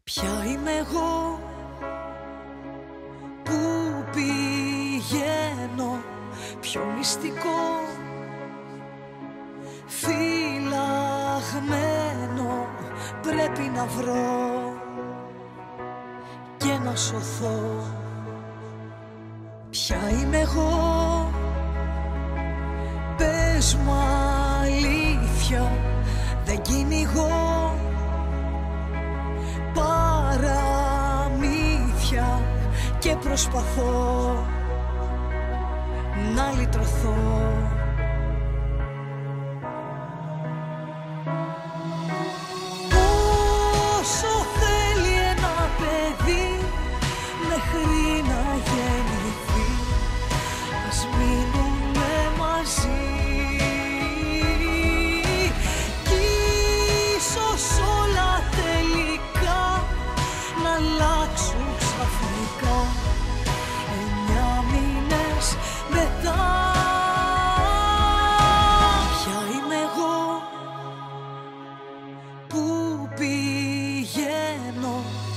Ποια είμαι εγώ που πηγαίνω, πιο μυστικό φυλαγμένο πρέπει να βρω και να σωθώ. Ποια είμαι εγώ, πες μου αλήθεια, δεν κυνηγώ παραμύθια και προσπαθώ να λυτρωθώ. Πόσο θέλει ένα παιδί μέχρι να γεννηθεί, ας μείνουμε μαζί κι ίσως όλα τελικά να αλλάξουν ξαφνικά 9 μήνες μετά. Ποια είμαι εγώ που πηγαίνω.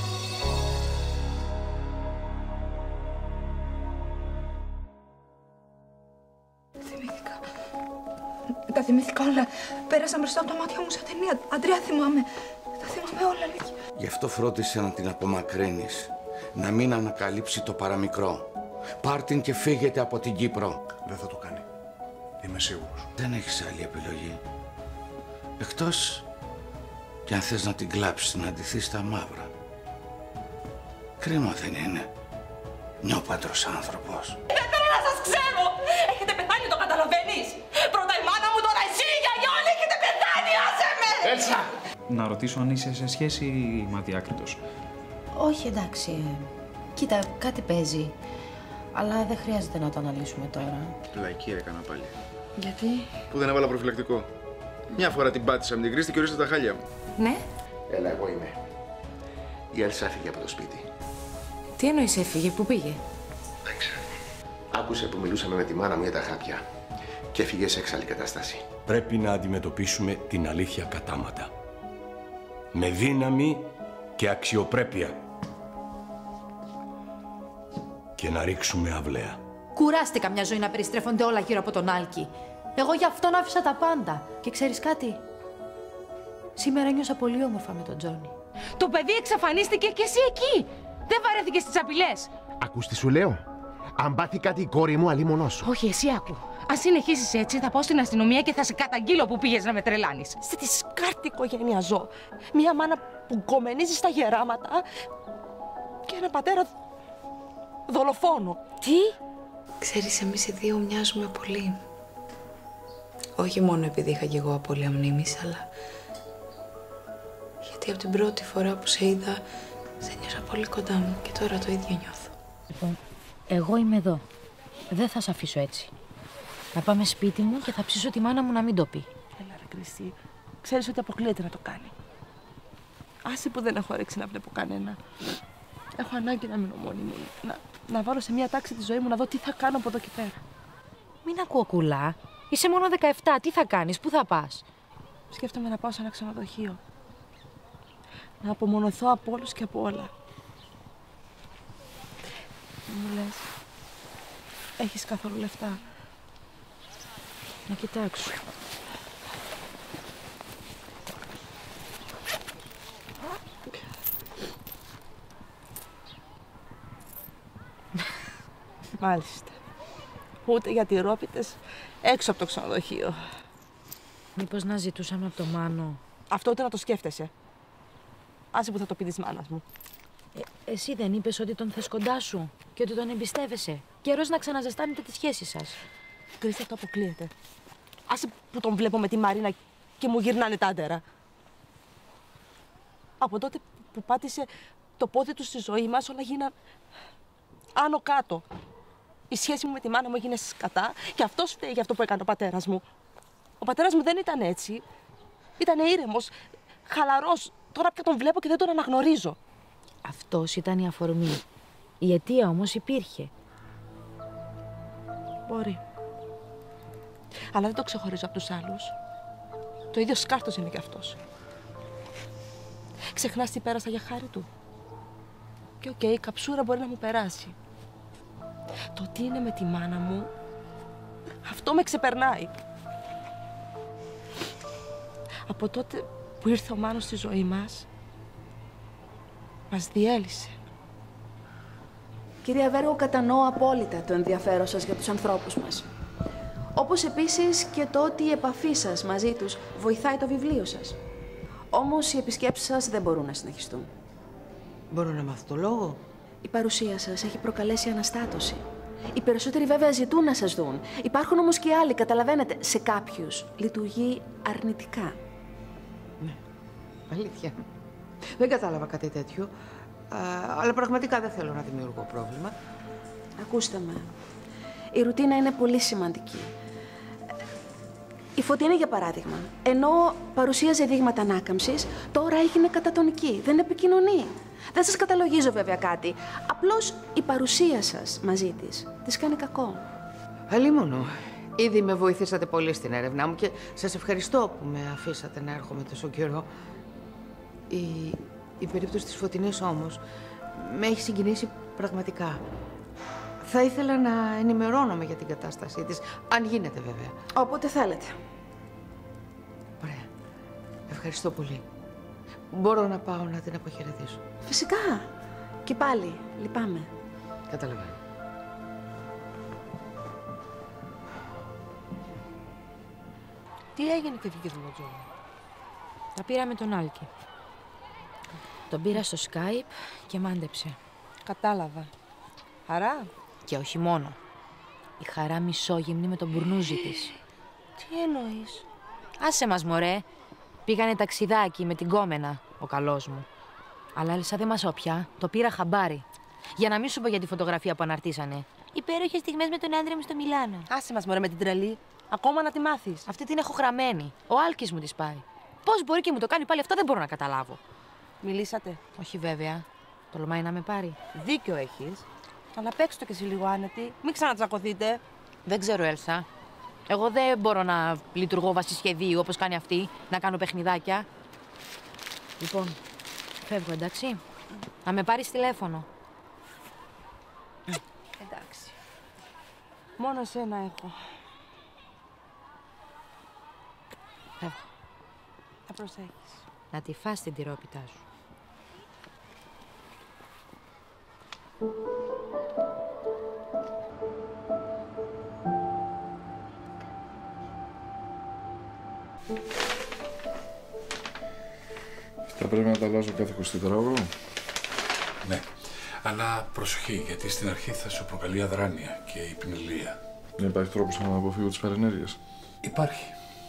Τα θυμήθηκα όλα. Πέρασαν μπροστά από τα μάτια μου σαν ταινία. Αντρέα, θυμάμαι. Τα θυμάμαι όλα, Λίκη. Γι' αυτό φρόντισε να την απομακρύνεις. Να μην ανακαλύψει το παραμικρό. Πάρ' την και φύγετε από την Κύπρο. Δεν θα το κάνει. Είμαι σίγουρος. Δεν έχεις άλλη επιλογή. Εκτός κι αν θες να την κλάψεις, να ντυθείς στα μαύρα. Κρίμα δεν είναι? Νιώπαντρος άνθρωπος. Δεν θέλω να σας ξέρω! Έχετε πεθάνει, το καταλαβαίνεις! Πρώτα η μάνα μου, τώρα εσύ, η γιαγιά, όλοι έχετε πεθάνει, άσε με! Έλσα! Να ρωτήσω αν είσαι σε σχέση ή είμαι αδιάκριτος. Όχι, εντάξει. Κοίτα, κάτι παίζει. Αλλά δεν χρειάζεται να το αναλύσουμε τώρα. Λαϊκή έκανα πάλι. Γιατί? Που δεν έβαλα προφυλακτικό. Μια φορά την πάτησα με την κρίστη και ορίστε τα χάλια μου. Ναι. Έλα, εγώ είμαι. Η Έλσα έφυγε από το σπίτι. Τι εννοείς έφυγε, πού πήγε? Δεν ξέρω. Άκουσε που μιλούσαμε με τη μάνα μου για τα χάπια και έφυγε σε έξαλλη κατάσταση. Πρέπει να αντιμετωπίσουμε την αλήθεια κατάματα. Με δύναμη και αξιοπρέπεια. Και να ρίξουμε αυλαία. Κουράστηκα μια ζωή να περιστρέφονται όλα γύρω από τον Άλκη. Εγώ γι' αυτόν άφησα τα πάντα. Και ξέρεις κάτι? Σήμερα νιώσα πολύ όμορφα με τον Τζόνι. Το παιδί εξαφανίστηκε και εσύ εκεί! Δεν βαρέθηκες στις απειλές! Ακούς τι σου λέω? Αν πάθει κάτι η κόρη μου, αλίμονός σου. Όχι, εσύ άκου. Αν συνεχίσεις έτσι, θα πάω στην αστυνομία και θα σε καταγγείλω που πήγες να με τρελάνεις. Σε τη σκάρτη οικογένεια ζω. Μια μάνα που κομμενίζει στα γεράματα και ένα πατέρα δολοφόνο. Τι? Ξέρεις, εμείς οι δύο μοιάζουμε πολύ. Όχι μόνο επειδή είχα κι εγώ απώλεια μνήμης, αλλά γιατί από την πρώτη φορά που σε είδα, σε νιώσα πολύ κοντά μου και τώρα το ίδιο νιώθω. Λοιπόν, εγώ είμαι εδώ. Δεν θα σε αφήσω έτσι. Να πάμε σπίτι μου και θα ψήσω τη μάνα μου να μην το πει. Έλα ρε Κρίστη, ξέρεις ότι αποκλείεται να το κάνει. Άσε που δεν έχω όρεξη να βλέπω κανένα. Έχω ανάγκη να μείνω μόνη μου. Να βάλω σε μια τάξη τη ζωή μου, να δω τι θα κάνω από εδώ και πέρα. Μην ακούω κουλά. Είσαι μόνο 17. Τι θα κάνεις, πού θα πας? Σκέφτομαι να πάω σε ένα ξενοδοχείο. Να απομονωθώ από όλους και από όλα. Μου λες, έχεις καθόλου λεφτά? Να κοιτάξω. Μάλιστα. Ούτε για τυρόπιτες έξω από το ξενοδοχείο. Μήπως να ζητούσαμε από το Μάνο? Αυτό ούτε να το σκέφτεσαι. Άσε που θα το πει της μάνας μου. Εσύ δεν είπες ότι τον θες κοντά σου και ότι τον εμπιστεύεσαι? Καιρός να ξαναζεστάνετε τη σχέση σας. Κρίστη, αυτό αποκλείεται. Άσε που τον βλέπω με τη Μαρίνα και μου γυρνάνε τα άντερα. Από τότε που πάτησε το πόδι του στη ζωή μας, όλα γίναν άνω κάτω. Η σχέση μου με τη μάνα μου έγινε σκατά και αυτός φταίει για αυτό που έκανε ο πατέρας μου. Ο πατέρας μου δεν ήταν έτσι. Ήταν ήρεμος, χαλαρός. Τώρα πια τον βλέπω και δεν τον αναγνωρίζω. Αυτός ήταν η αφορμή. Η αιτία όμως υπήρχε. Μπορεί. Αλλά δεν το ξεχωρίζω από τους άλλους. Το ίδιο σκάρτος είναι κι αυτός. Ξεχνάς τι πέρασα για χάρη του? Και οκ, η καψούρα μπορεί να μου περάσει. Το τι είναι με τη μάνα μου, αυτό με ξεπερνάει. Από τότε που ήρθε ο Μάνος στη ζωή μας διέλυσε. Κυρία Βέργο, κατανοώ απόλυτα το ενδιαφέρον σας για τους ανθρώπους μας. Όπως επίσης και το ότι η επαφή σας μαζί τους βοηθάει το βιβλίο σας. Όμως οι επισκέψεις σας δεν μπορούν να συνεχιστούν. Μπορώ να μάθω το λόγο? Η παρουσία σας έχει προκαλέσει αναστάτωση. Οι περισσότεροι βέβαια ζητούν να σας δουν. Υπάρχουν όμως και άλλοι, καταλαβαίνετε, σε κάποιους λειτουργεί αρνητικά. Ναι, αλήθεια. Δεν κατάλαβα κάτι τέτοιο. Αλλά πραγματικά δεν θέλω να δημιουργώ πρόβλημα. Ακούστε με. Η ρουτίνα είναι πολύ σημαντική. Η Φωτεινή, για παράδειγμα, ενώ παρουσίαζε δείγματα ανάκαμψης, τώρα έγινε κατατονική. Δεν επικοινωνεί. Δεν σας καταλογίζω βέβαια κάτι. Απλώς η παρουσία σας μαζί της κάνει κακό. Αλίμονο. Ήδη με βοηθήσατε πολύ στην έρευνά μου και σας ευχαριστώ που με αφήσατε να έρχομαι τόσο καιρό. Η περίπτωση της Φωτεινής όμως με έχει συγκινήσει πραγματικά. Θα ήθελα να ενημερώνομαι για την κατάστασή της, αν γίνεται βέβαια. Όποτε θέλετε. Ωραία. Ευχαριστώ πολύ. Μπορώ να πάω να την αποχαιρετήσω? Φυσικά. Και πάλι, λυπάμαι. Καταλαβαίνω. Τι έγινε και βγήκες με τον Τζόνι? Τα πήρα με τον Άλκη. Τον πήρα στο Skype και μάντεψε. Κατάλαβα. Χαρά? Και όχι μόνο. Η χαρά μισόγυμνη με τον μπουρνούζι της. Τι εννοείς? Άσε μας, μωρέ. Πήγανε ταξιδάκι με την κόμενα, ο καλός μου. Αλλά Έλσα δεν μας όποια. Το πήρα χαμπάρι. Για να μην σου πω για τη φωτογραφία που αναρτήσανε. Υπέροχες στιγμές με τον άντρα μου στο Μιλάνο. Άσε μας, μωρέ, με την τρελή. Ακόμα να τη μάθεις. Αυτή την έχω γραμμένη. Ο Άλκης μου τη πάει. Πώς μπορεί και μου το κάνει πάλι αυτό, δεν μπορώ να καταλάβω. Μιλήσατε? Όχι βέβαια. Τολμάει να με πάρει. Δίκιο έχεις. Αλλά παίξτε το κι εσύ λίγο άνετη. Μην ξανατσακωθείτε. Δεν ξέρω, Έλσα. Εγώ δεν μπορώ να λειτουργώ βάσει σχεδίου όπως κάνει αυτή, να κάνω παιχνιδάκια. Λοιπόν, φεύγω, εντάξει. Να με πάρεις τηλέφωνο. Εντάξει. Μόνο εσένα έχω. Φεύγω. Θα προσέχεις. Να τη φας την τυρόπιτά σου. Θα πρέπει να τα αλλάζω κάθε 24 ώρο. Ναι, αλλά προσοχή, γιατί στην αρχή θα σου προκαλεί αδράνεια και υπνηλία. Δεν υπάρχει τρόπος να αποφύγω τις παρενέργειες? Υπάρχει.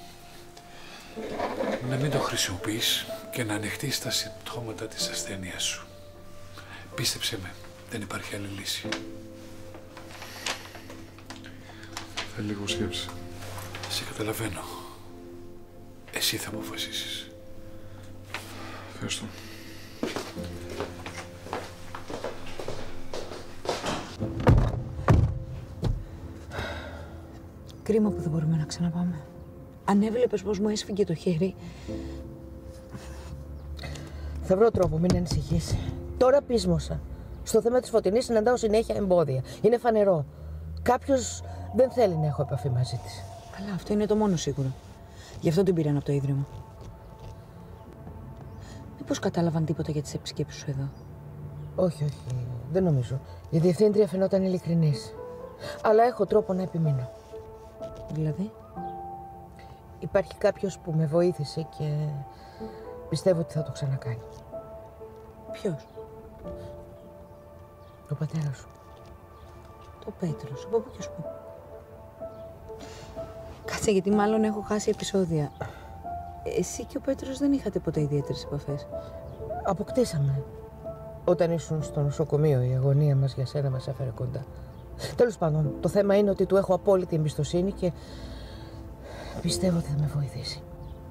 Να μην το χρησιμοποιείς και να ανοιχτείς τα συμπτώματα της ασθένειας σου. Πίστεψέ με, δεν υπάρχει άλλη λύση. Θέλει λίγο σκέψη. Σε καταλαβαίνω. Εσύ θα αποφασίσεις. Ευχαριστώ. Κρίμα που δεν μπορούμε να ξαναπάμε. Αν έβλεπες πως μου έσφυγε το χέρι. Θα βρω τρόπο, μην ανησυχείς. Τώρα πείσμωσα. Στο θέμα της Φωτεινής συναντάω συνέχεια εμπόδια. Είναι φανερό. Κάποιος δεν θέλει να έχω επαφή μαζί της. Καλά, αυτό είναι το μόνο σίγουρο. Γι' αυτό την πήραν από το Ίδρυμα. Μήπως κατάλαβαν τίποτα για τις επισκέψεις σου εδώ? Όχι, όχι. Δεν νομίζω. Η διευθύντρια φαινόταν ειλικρινής. Αλλά έχω τρόπο να επιμείνω. Δηλαδή? Υπάρχει κάποιος που με βοήθησε και πιστεύω ότι θα το ξανακάνει. Ποιος? Ο πατέρας σου. Το Πέτρος. Από πού και πού? Κάτσε, γιατί μάλλον έχω χάσει επεισόδια. Εσύ και ο Πέτρος δεν είχατε ποτέ ιδιαίτερες επαφές? Αποκτήσαμε. Όταν ήσουν στο νοσοκομείο, η αγωνία μας για σένα μας έφερε κοντά. Τέλος πάντων, το θέμα είναι ότι του έχω απόλυτη εμπιστοσύνη και πιστεύω ότι θα με βοηθήσει.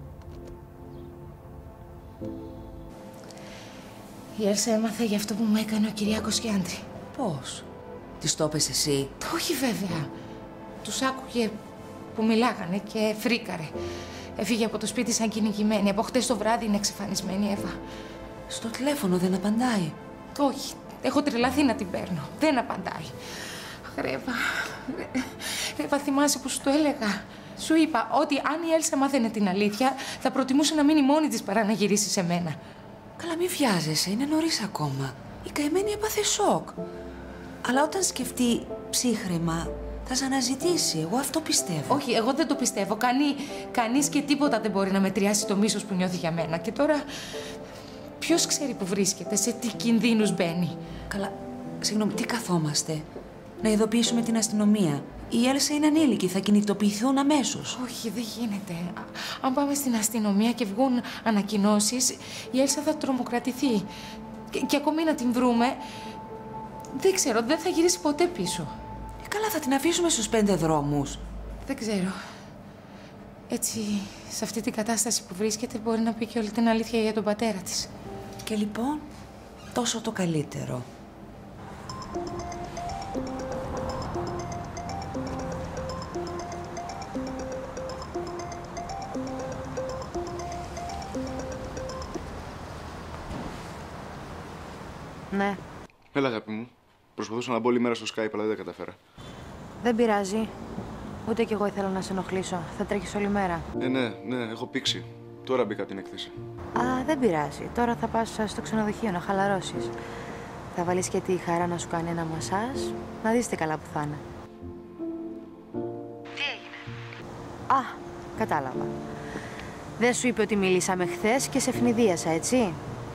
Η Έλσα έμαθε για αυτό που μου έκανε ο Κυριάκος Γιάντρη. Πώς? Της το έπες εσύ? Όχι βέβαια. Τους άκουγε που μιλάγανε και φρίκαρε. Έφυγε από το σπίτι σαν κυνηγημένη. Από χτες το βράδυ είναι εξαφανισμένη η Εύα. Στο τηλέφωνο δεν απαντάει? Όχι. Έχω τρελαθεί να την παίρνω. Δεν απαντάει. Ρέβα, θυμάσαι που σου το έλεγα. Σου είπα ότι αν η Έλσα μάθαινε την αλήθεια, θα προτιμούσε να μείνει μόνη της παρά να γυρίσει σε μένα. Καλά, μη βιάζεσαι. Είναι νωρίς ακόμα. Η καημένη έπαθε σοκ. Αλλά όταν σκεφτεί ψύχραιμα, θα σε αναζητήσει. Εγώ αυτό πιστεύω. Όχι, εγώ δεν το πιστεύω. Κανείς και τίποτα δεν μπορεί να μετριάσει το μίσος που νιώθει για μένα. Και τώρα, ποιος ξέρει που βρίσκεται, σε τι κινδύνους μπαίνει. Καλά, συγγνώμη, τι καθόμαστε? Να ειδοποιήσουμε την αστυνομία. Η Έλσα είναι ανήλικη, θα κινητοποιηθούν αμέσως. Όχι, δεν γίνεται. Αν πάμε στην αστυνομία και βγουν ανακοινώσεις, η Έλσα θα τρομοκρατηθεί. Και ακόμη να την βρούμε, δεν ξέρω, δεν θα γυρίσει ποτέ πίσω. Καλά, θα την αφήσουμε στους 5 δρόμους. Δεν ξέρω. Έτσι, σε αυτή την κατάσταση που βρίσκεται, μπορεί να πει και όλη την αλήθεια για τον πατέρα της. Και λοιπόν, τόσο το καλύτερο. Ναι. Έλα, αγάπη μου. Προσπαθούσα να μπω όλη μέρα στο Skype, αλλά δεν τα καταφέρα. Δεν πειράζει. Ούτε κι εγώ ήθελα να σε ενοχλήσω. Θα τρέχεις όλη μέρα. Ναι, έχω πήξει. Τώρα μπήκα την έκθεση. Α, δεν πειράζει. Τώρα θα πας στο ξενοδοχείο να χαλαρώσεις. Θα βάλεις και τη Χαρά να σου κάνει ένα μασάζ. Να δεις τι καλά που θα είναι. Τι έγινε? Α, κατάλαβα. Δεν σου είπε ότι μιλήσαμε χθες και σε ευνηδίασα, έτσι?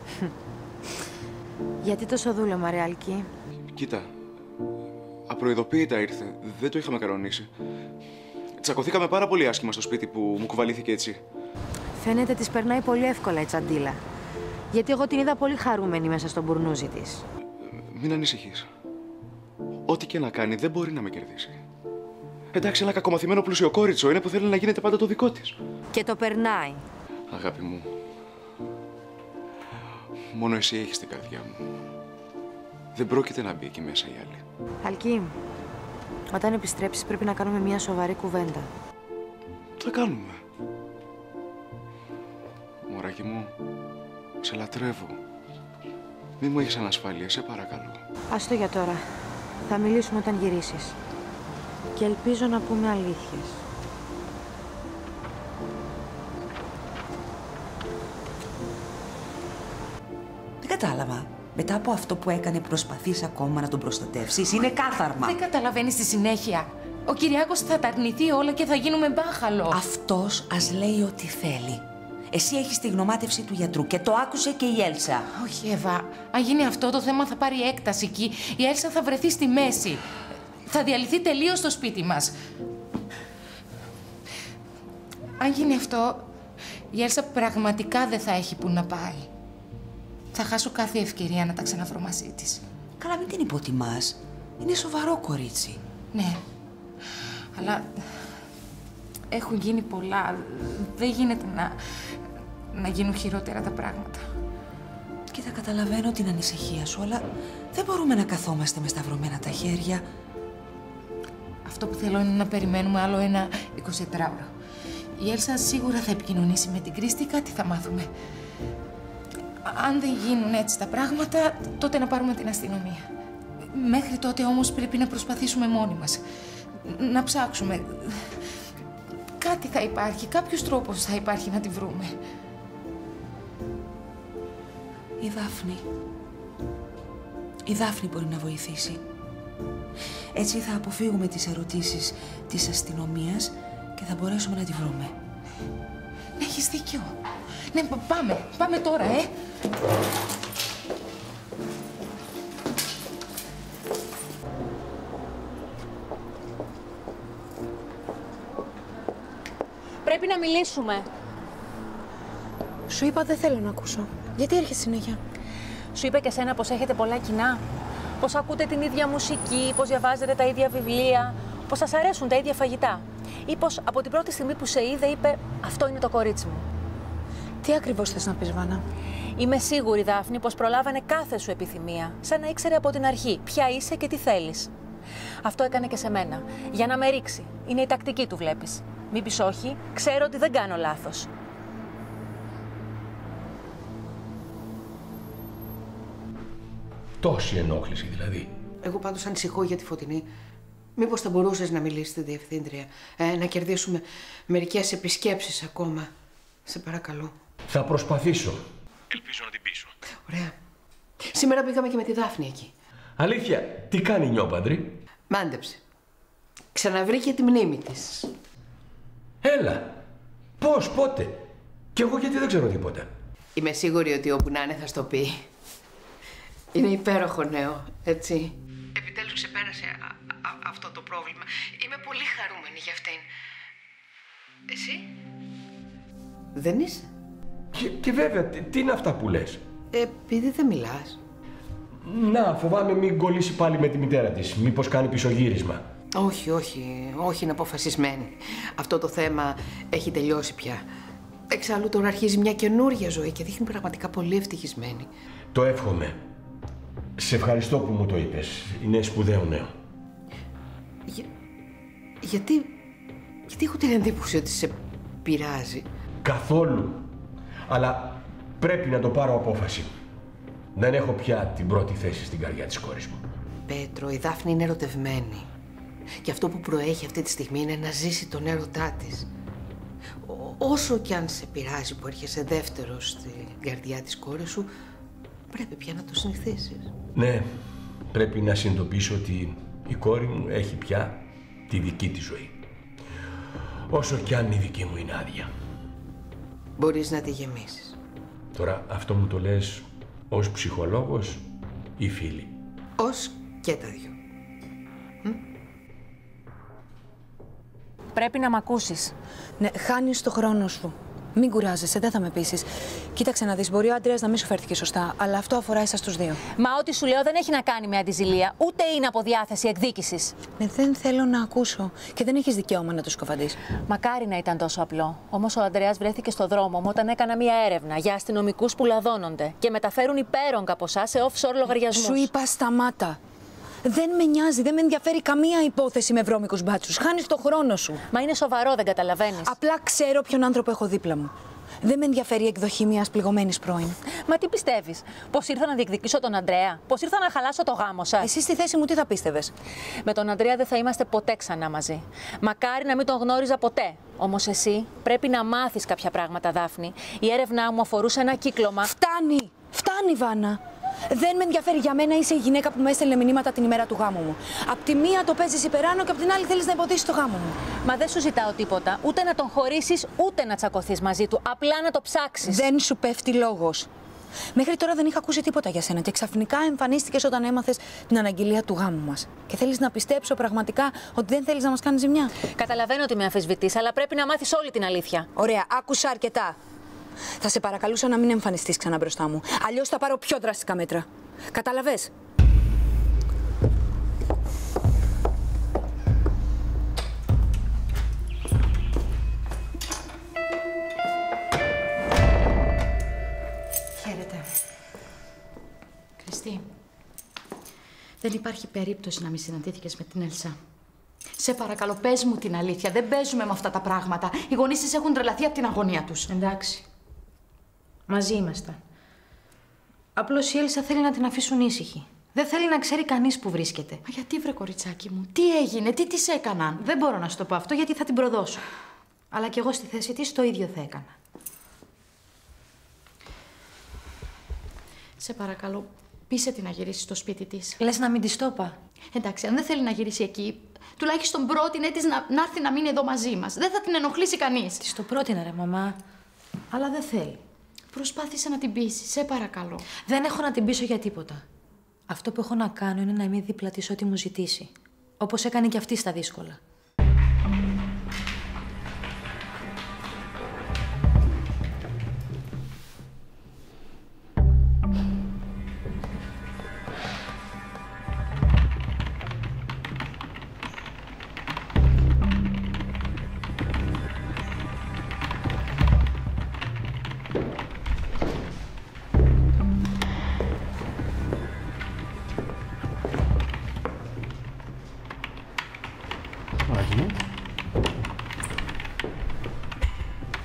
Γιατί τόσο δούλεμα, ρε Αλκή? Κοίτα, απροειδοποίητα ήρθε. Δεν το είχαμε κανονίσει. Τσακωθήκαμε πάρα πολύ άσχημα στο σπίτι που μου κουβαλήθηκε έτσι. Φαίνεται της περνάει πολύ εύκολα η τσαντίλα. Γιατί εγώ την είδα πολύ χαρούμενη μέσα στον μπουρνούζι της. Μην ανησυχείς. Ό,τι και να κάνει δεν μπορεί να με κερδίσει. Εντάξει, ένα κακομαθημένο πλουσιοκόριτσο είναι που θέλει να γίνεται πάντα το δικό της. Και το περνάει. Αγάπη μου, μόνο εσύ έχεις την καρδιά μου. Δεν πρόκειται να μπει εκεί μέσα η άλλη. Αλκή, όταν επιστρέψεις πρέπει να κάνουμε μια σοβαρή κουβέντα. Τι κάνουμε? Μωράκι μου, σε λατρεύω. Μη μου έχεις ανασφάλεια, σε παρακαλώ. Ας το για τώρα. Θα μιλήσουμε όταν γυρίσεις. Και ελπίζω να πούμε αλήθειες. Δεν κατάλαβα. Μετά από αυτό που έκανε, προσπαθείς ακόμα να τον προστατεύσεις. Είναι κάθαρμα. Δεν καταλαβαίνεις τη συνέχεια. Ο Κυριάκος θα τα αρνηθεί όλα και θα γίνουμε μπάχαλο. Αυτός ας λέει ό,τι θέλει. Εσύ έχεις τη γνωμάτευση του γιατρού και το άκουσε και η Έλσα. Όχι, Εύα. Αν γίνει αυτό, το θέμα θα πάρει έκταση εκεί. Η Έλσα θα βρεθεί στη μέση. Θα διαλυθεί τελείως το σπίτι μας. Αν γίνει αυτό, η Έλσα πραγματικά δεν θα έχει που να πάει. Θα χάσω κάθε ευκαιρία να τα ξαναβρω μαζί της. Καλά, μην την υποτιμάς. Είναι σοβαρό κορίτσι. Ναι. Αλλά έχουν γίνει πολλά. Δεν γίνεται να γίνουν χειρότερα τα πράγματα. Κοίτα, καταλαβαίνω την ανησυχία σου, αλλά δεν μπορούμε να καθόμαστε με σταυρωμένα τα χέρια. Αυτό που θέλω είναι να περιμένουμε άλλο ένα 24ωρο. Η Έλσα σίγουρα θα επικοινωνήσει με την Κρίστη, κάτι θα μάθουμε. Αν δεν γίνουν έτσι τα πράγματα, τότε να πάρουμε την αστυνομία. Μέχρι τότε όμως πρέπει να προσπαθήσουμε μόνοι μας. Να ψάξουμε. Κάτι θα υπάρχει, κάποιος τρόπος θα υπάρχει να τη βρούμε. Η Δάφνη. Η Δάφνη μπορεί να βοηθήσει. Έτσι θα αποφύγουμε τις ερωτήσεις της αστυνομίας και θα μπορέσουμε να τη βρούμε. Ναι, έχεις δίκιο. Ναι, πάμε τώρα, Πρέπει να μιλήσουμε. Σου είπα δεν θέλω να ακούσω. Γιατί έρχεσαι συνέχεια? Σου είπε και σένα πως έχετε πολλά κοινά. Πως ακούτε την ίδια μουσική, πως διαβάζετε τα ίδια βιβλία, πως σας αρέσουν τα ίδια φαγητά. Ή πως από την πρώτη στιγμή που σε είδε είπε «Αυτό είναι το κορίτσι μου». Τι ακριβώς θες να πεις, Βάνα? Είμαι σίγουρη, Δάφνη, πως προλάβανε κάθε σου επιθυμία. Σαν να ήξερε από την αρχή ποια είσαι και τι θέλεις. Αυτό έκανε και σε μένα. Για να με ρίξει. Είναι η τακτική του, βλέπεις. Μην πεις όχι, ξέρω ότι δεν κάνω λάθος. Τόση ενόχληση δηλαδή. Εγώ πάντως ανησυχώ για τη Φωτεινή. Μήπως θα μπορούσες να μιλήσεις στη διευθύντρια, να κερδίσουμε μερικές επισκέψεις ακόμα. Σε παρακαλώ. Θα προσπαθήσω. Ελπίζω να την πείσω. Ωραία. Σήμερα πήγαμε και με τη Δάφνη εκεί. Αλήθεια, τι κάνει η νιόπαντρη? Μάντεψε. Ξαναβρήκε τη μνήμη της. Έλα. Πώς, πότε? Κι εγώ γιατί δεν ξέρω τίποτα. Είμαι σίγουρη ότι όπου να είναι θα στο πει. Είναι υπέροχο νέο, έτσι. Επιτέλους ξεπέρασε αυτό το πρόβλημα. Είμαι πολύ χαρούμενη για αυτήν. Εσύ? Δεν είσαι? Και βέβαια, τι είναι αυτά που λες? Επειδή δεν μιλάς. Να, φοβάμαι μην κολλήσει πάλι με τη μητέρα της. Μήπως κάνει πισωγύρισμα. Όχι, είναι αποφασισμένη. Αυτό το θέμα έχει τελειώσει πια. Εξάλλου τώρα αρχίζει μια καινούργια ζωή και δείχνει πραγματικά πολύ ευτυχισμένη. Το εύχομαι. Σε ευχαριστώ που μου το είπες. Είναι σπουδαίο νέο. Γιατί έχω την εντύπωση ότι σε πειράζει. Καθόλου. Αλλά πρέπει να το πάρω απόφαση. Δεν έχω πια την πρώτη θέση στην καρδιά της κόρης μου. Πέτρο, η Δάφνη είναι ερωτευμένη. Και αυτό που προέχει αυτή τη στιγμή είναι να ζήσει τον έρωτά της. Όσο κι αν σε πειράζει που έρχεσαι δεύτερος στην καρδιά της κόρης σου, πρέπει πια να το συνηθίσεις. Ναι, πρέπει να συνειδητοποιήσω ότι η κόρη μου έχει πια τη δική της ζωή. Όσο κι αν η δική μου είναι άδεια. Μπορείς να τη γεμίσεις. Τώρα αυτό μου το λες ως ψυχολόγος ή φίλη? Ως και τα δυο. Πρέπει να μ' ακούσεις. Ναι, χάνεις το χρόνο σου. Μην κουράζεσαι, δεν θα με πείσεις. Κοίταξε να δεις, μπορεί ο Άντρεας να μην σου φέρθηκε σωστά, αλλά αυτό αφορά εσάς τους δύο. Μα ό,τι σου λέω δεν έχει να κάνει με αντιζηλία, ούτε είναι από διάθεση εκδίκησης. Ναι, δεν θέλω να ακούσω. Και δεν έχεις δικαίωμα να το σκοφαντείς. Μακάρι να ήταν τόσο απλό. Όμως ο Ανδρέας βρέθηκε στο δρόμο μου όταν έκανα μία έρευνα για αστυνομικούς που λαδώνονται και μεταφέρουν υπέρογκα ποσά σε offshore λογαριασμούς. Σου είπα σταμάτα. Δεν με νοιάζει, δεν με ενδιαφέρει καμία υπόθεση με βρώμικους μπάτσους. Χάνεις το χρόνο σου. Μα είναι σοβαρό, δεν καταλαβαίνεις? Απλά ξέρω ποιον άνθρωπο έχω δίπλα μου. Δεν με ενδιαφέρει η εκδοχή μιας πληγωμένης πρώην. Μα τι πιστεύεις? Πως ήρθα να διεκδικήσω τον Ανδρέα? Πως ήρθα να χαλάσω το γάμο σας? Εσύ στη θέση μου τι θα πίστευες? Με τον Ανδρέα δεν θα είμαστε ποτέ ξανά μαζί. Μακάρι να μην τον γνώριζα ποτέ. Όμως εσύ πρέπει να μάθεις κάποια πράγματα, Δάφνη. Η έρευνά μου αφορούσε ένα κύκλωμα. Φτάνει! Φτάνει, Βάνα! Δεν με ενδιαφέρει, για μένα είσαι η γυναίκα που με έστελνε μηνύματα την ημέρα του γάμου μου. Απ' τη μία το παίζεις υπεράνω και απ' την άλλη θέλεις να υποτίσεις το γάμο μου. Μα δεν σου ζητάω τίποτα. Ούτε να τον χωρίσεις, ούτε να τσακωθείς μαζί του. Απλά να το ψάξεις. Δεν σου πέφτει λόγος. Μέχρι τώρα δεν είχα ακούσει τίποτα για σένα και ξαφνικά εμφανίστηκες όταν έμαθες την αναγγελία του γάμου μας. Και θέλεις να πιστέψω πραγματικά ότι δεν θέλεις να μας κάνεις ζημιά. Καταλαβαίνω ότι με αμφισβητείς, αλλά πρέπει να μάθεις όλη την αλήθεια. Ωραία, άκουσα αρκετά. Θα σε παρακαλούσα να μην εμφανιστείς ξανά μπροστά μου. Αλλιώς θα πάρω πιο δραστικά μέτρα. Κατάλαβες? Χαίρετε. Κριστή, δεν υπάρχει περίπτωση να μην συναντήθηκες με την Έλσα. Σε παρακαλώ, πες μου την αλήθεια. Δεν παίζουμε με αυτά τα πράγματα. Οι γονείς της έχουν τρελαθεί από την αγωνία τους. Εντάξει. Μαζί ήμασταν. Απλώς η Έλσα θέλει να την αφήσουν ήσυχη. Δεν θέλει να ξέρει κανείς που βρίσκεται. Μα γιατί, βρε κοριτσάκι μου, τι έγινε, τι της έκαναν? Δεν μπορώ να σου το πω αυτό γιατί θα την προδώσω. Αλλά κι εγώ στη θέση της το ίδιο θα έκανα. Σε παρακαλώ, πείσε την να γυρίσει στο σπίτι της. Λες να μην της το είπα? Εντάξει, αν δεν θέλει να γυρίσει εκεί, τουλάχιστον πρότεινε της να έρθει να μείνει εδώ μαζί μας. Δεν θα την ενοχλήσει κανείς. Της το πρότεινα, ρε μαμά. Αλλά δεν θέλει. Προσπάθησε να την πείσει, σε παρακαλώ. Δεν έχω να την πείσω για τίποτα. Αυτό που έχω να κάνω είναι να είμαι δίπλα της ό,τι μου ζητήσει. Όπως έκανε και αυτή στα δύσκολα.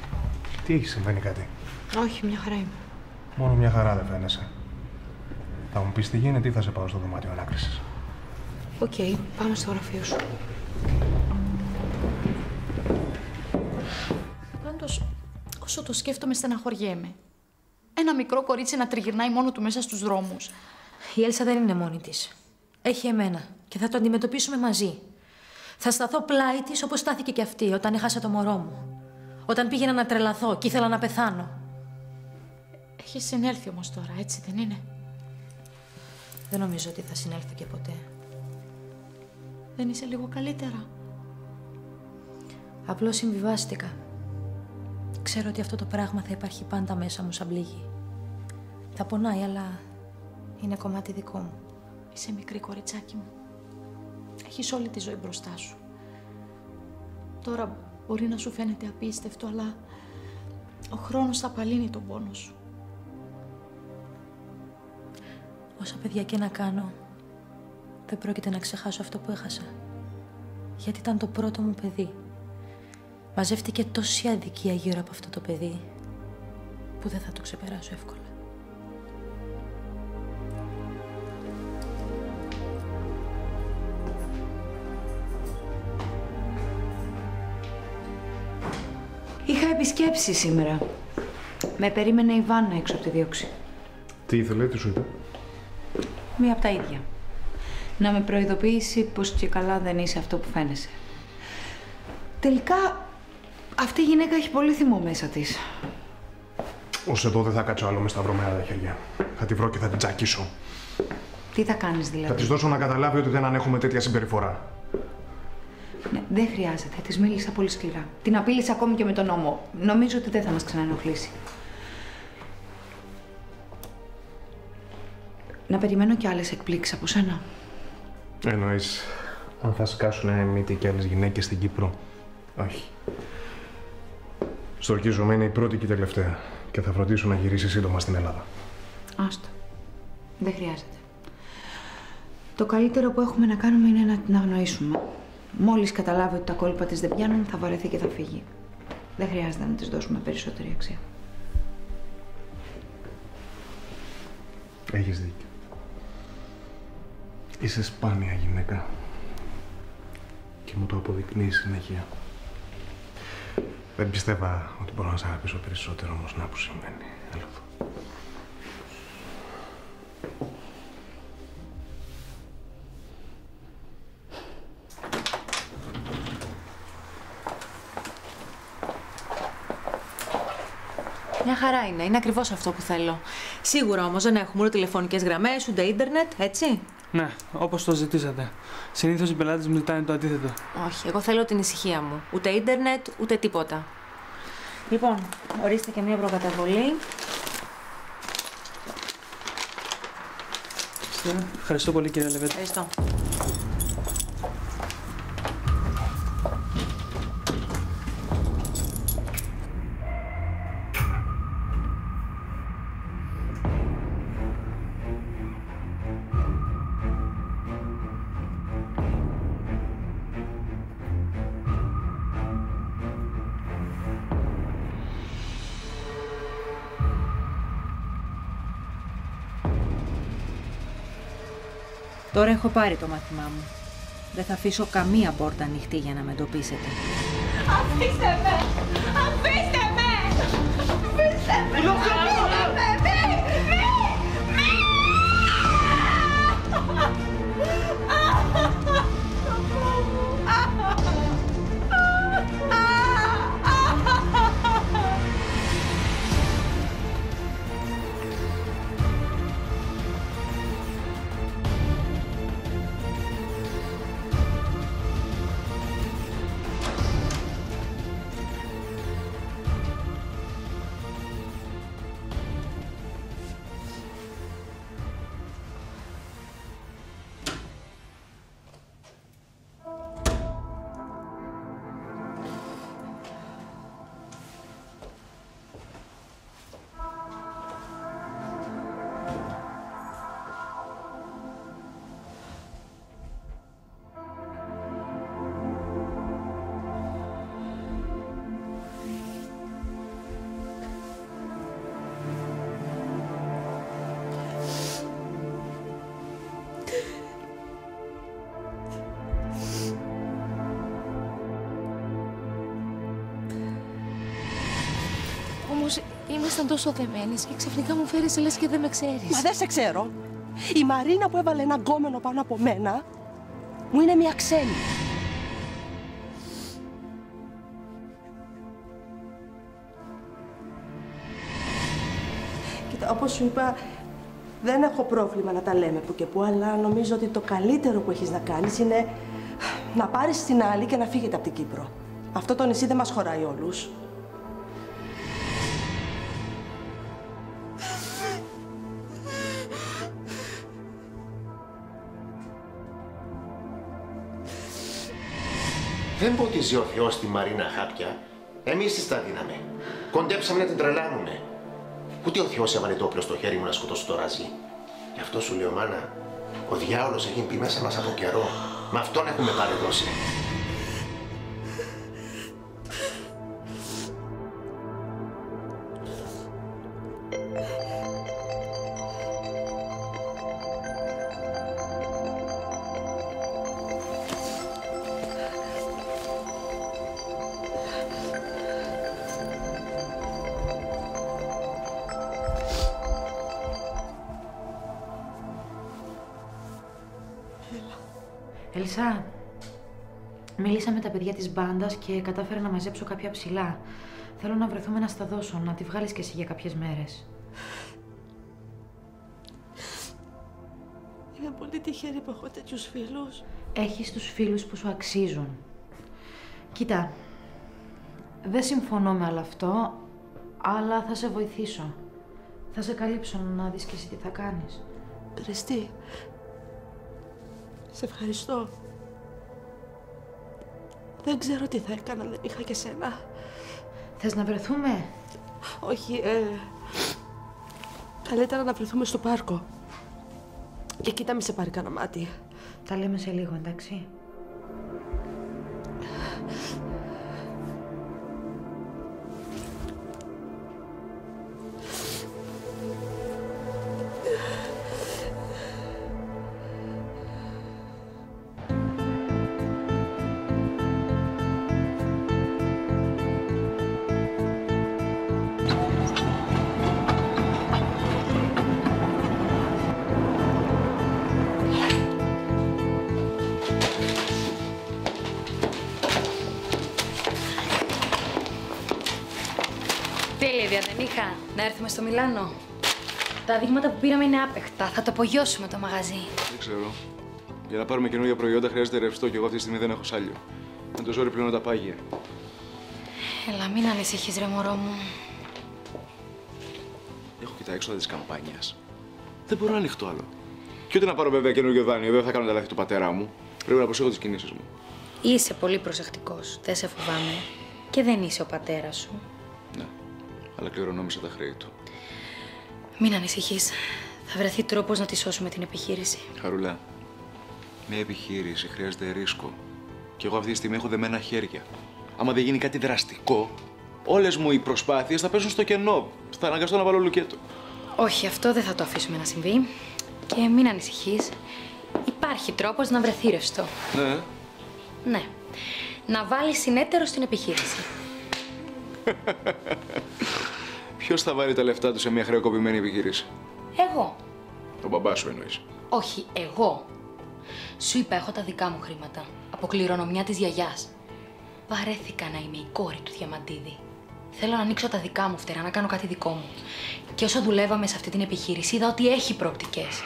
Τι έχει συμβαίνει κάτι? Όχι, μια χαρά είμαι. Μόνο μια χαρά δεν φαίνεσαι. Θα μου πεις τι γίνεται ή θα σε πάω στο δωμάτιο ανάκρισης. Οκ, πάμε στο γραφείο σου. Πάντως, όσο το σκέφτομαι, στεναχωριέμαι. Ένα μικρό κορίτσι να τριγυρνάει μόνο του μέσα στους δρόμους. Η Έλσα δεν είναι μόνη της. Έχει εμένα και θα το αντιμετωπίσουμε μαζί. Θα σταθώ πλάι της όπως στάθηκε κι αυτή όταν έχασα το μωρό μου. Όταν πήγαινα να τρελαθώ και ήθελα να πεθάνω. Έχεις συνέλθει όμως τώρα, έτσι δεν είναι? Δεν νομίζω ότι θα συνέλθω και ποτέ. Δεν είσαι λίγο καλύτερα? Απλώς συμβιβάστηκα. Ξέρω ότι αυτό το πράγμα θα υπάρχει πάντα μέσα μου σαν πληγή. Θα πονάει, αλλά είναι κομμάτι δικό μου. Είσαι μικρή, κοριτσάκι μου. Έχεις όλη τη ζωή μπροστά σου. Τώρα μπορεί να σου φαίνεται απίστευτο, αλλά ο χρόνος θα απαλύνει τον πόνο σου. Όσα παιδιά και να κάνω, δεν πρόκειται να ξεχάσω αυτό που έχασα. Γιατί ήταν το πρώτο μου παιδί. Μαζεύτηκε τόση αδικία γύρω από αυτό το παιδί, που δεν θα το ξεπεράσω εύκολα. Είχα επισκέψεις σήμερα. Με περίμενε η Βάννα έξω από τη δίωξη. Τι ήθελε, τι σου είπε? Μία από τα ίδια. Να με προειδοποιήσει πως και καλά δεν είσαι αυτό που φαίνεσαι. Τελικά, αυτή η γυναίκα έχει πολύ θυμό μέσα της. Ως εδώ δεν θα κάτσω άλλο με σταυρωμένα τα χέρια. Θα τη βρω και θα την τσακίσω. Τι θα κάνεις δηλαδή? Θα της δώσω να καταλάβει ότι δεν ανέχομαι τέτοια συμπεριφορά. Ναι, δεν χρειάζεται. Της μίλησα πολύ σκληρά. Την απείλησα ακόμη και με τον νόμο. Νομίζω ότι δεν θα μας ξαναενοχλήσει. Να περιμένω κι άλλες εκπλήξεις από σένα. Εννοείς, αν θα σκάσουνε μύτη κι άλλες γυναίκες στην Κύπρο? Όχι. Στορκίζομαι, είναι η πρώτη και η τελευταία. Και θα φροντίσω να γυρίσει σύντομα στην Ελλάδα. Άστο. Δεν χρειάζεται. Το καλύτερο που έχουμε να κάνουμε είναι να την αγνοήσουμε. Μόλις καταλάβει ότι τα κόλπα της δεν πιάνουν, θα βαρεθεί και θα φύγει. Δεν χρειάζεται να της δώσουμε περισσότερη αξία. Έχεις δίκιο. Είσαι σπάνια γυναίκα. Και μου το αποδεικνύεις συνέχεια. Δεν πίστευα ότι μπορώ να σε αγαπήσω περισσότερο, όμως να που συμβαίνει. Έλα εδώ. Μια χαρά είναι. Είναι ακριβώς αυτό που θέλω. Σίγουρα όμως δεν έχουμε ούτε τηλεφωνικές γραμμές, ούτε ίντερνετ, έτσι. Ναι, όπως το ζητήσατε. Συνήθως οι πελάτες μου ζητάνε το αντίθετο. Όχι, εγώ θέλω την ησυχία μου. Ούτε ίντερνετ, ούτε τίποτα. Λοιπόν, ορίστε και μια προκαταβολή. Ευχαριστώ πολύ, κύριε Λεβέντη. Ευχαριστώ. Τώρα έχω πάρει το μάθημά μου. Δεν θα αφήσω καμία πόρτα ανοιχτή για να με εντοπίσετε. Αφήστε με! Αφήστε με! Αφήστε με! Αφήστε με! Ήμασταν τόσο δεμένες και ξαφνικά μου φέρεις λες και δεν με ξέρεις. Μα δεν σε ξέρω. Η Μαρίνα που έβαλε ένα γκόμενο πάνω από μένα μου είναι μια ξένη. Κοίτα, όπως σου είπα, δεν έχω πρόβλημα να τα λέμε που και που, αλλά νομίζω ότι το καλύτερο που έχεις να κάνεις είναι να πάρεις την άλλη και να φύγετε από την Κύπρο. Αυτό το νησί δεν μας χωράει όλους. Δεν ποτίζει ο Θεός τη Μαρίνα χάπια. Εμείς τη τα δίναμε. Κοντέψαμε να την τρελάνουμε. Ούτε ο Θεός έβαλε το όπλο στο χέρι μου να σκοτώσω το Ραζί. Γι' αυτό σου λέω, μάνα, ο διάολος έχει μπει μέσα μας από καιρό. Με αυτόν έχουμε παρεδώσει. Ελσά, μίλησα με τα παιδιά της μπάντας και κατάφερα να μαζέψω κάποια ψηλά. Θέλω να βρεθούμε να στα δώσω, να τη βγάλεις κι εσύ για κάποιες μέρες. Είμαι πολύ τυχερή που έχω τέτοιους φίλους. Έχεις τους φίλους που σου αξίζουν. Κοίτα, δεν συμφωνώ με όλο αυτό, αλλά θα σε βοηθήσω. Θα σε καλύψω να δεις κι εσύ τι θα κάνεις. Ρεστή, σε ευχαριστώ. Δεν ξέρω τι θα έκανα, δεν είχα και σένα. Θες να βρεθούμε? Όχι, καλύτερα να βρεθούμε στο πάρκο. Και εκεί να μην σε πάρει κανένα μάτι. Τα λέμε σε λίγο, εντάξει? Τέλεια ιδέα, δεν είχα. Να έρθουμε στο Μιλάνο. Τα δείγματα που πήραμε είναι άπεχτα. Θα το απογειώσουμε το μαγαζί. Δεν ξέρω. Για να πάρουμε καινούργια προϊόντα χρειάζεται ρευστό και εγώ αυτή τη στιγμή δεν έχω σάλιο. Με το ζόρι πληρώνω τα πάγια. Έλα, μην ανησυχείς, ρε μωρό μου. Έχω και τα έξοδα της καμπάνιας. Δεν μπορώ να ανοιχτώ άλλο. Και ούτε να πάρω βέβαια καινούργιο δάνειο, δεν θα κάνω τα λάθη του πατέρα μου. Πρέπει να προσέχω τις κινήσεις μου. Είσαι πολύ προσεκτικός. Δεν σε φοβάμαι. Και δεν είσαι ο πατέρας σου. Ναι, αλλά κληρονόμησα τα χρέη του. Μην ανησυχείς. Θα βρεθεί τρόπος να τη σώσουμε την επιχείρηση. Χαρούλα, μια επιχείρηση χρειάζεται ρίσκο. Και εγώ αυτή τη στιγμή έχω δεμένα χέρια. Άμα δεν γίνει κάτι δραστικό, όλες μου οι προσπάθειες θα πέσουν στο κενό. Θα αναγκαστώ να βάλω λουκέτο. Όχι, αυτό δεν θα το αφήσουμε να συμβεί. Και μην ανησυχείς. Υπάρχει τρόπος να βρεθεί ρευστό. Ναι. Ναι. Να βάλεις συνέτερο στην επιχείρηση. Ποιος θα βάλει τα λεφτά του σε μια χρεοκοπημένη επιχείρηση? Εγώ. Ο μπαμπάς σου εννοείς? Όχι, εγώ. Σου είπα, έχω τα δικά μου χρήματα. Από κληρονομιά της γιαγιάς. Βαρέθηκα να είμαι η κόρη του Διαμαντίδη. Θέλω να ανοίξω τα δικά μου φτερά, να κάνω κάτι δικό μου. Και όσο δουλεύαμε σε αυτή την επιχείρηση, είδα ότι έχει προοπτικές.